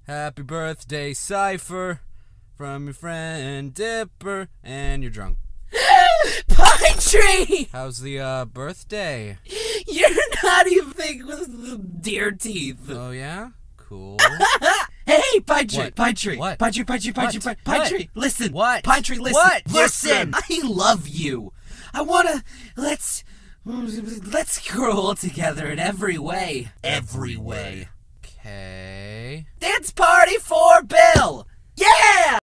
Happy birthday, Cipher, from your friend Dipper, and you're drunk. Pine Tree! How's the birthday? You're not even with deer teeth. Oh yeah? Cool. Hey, Pine Tree! What? Pine Tree! What? Pine Tree! Pine Tree! Pine Tree! What? Pine What? Tree! Listen! What? Pine Tree, listen! What? Listen! Listen! I love you! I wanna... Let's grow old together in every way. Every way. Okay. Dance party for Bill! Yeah!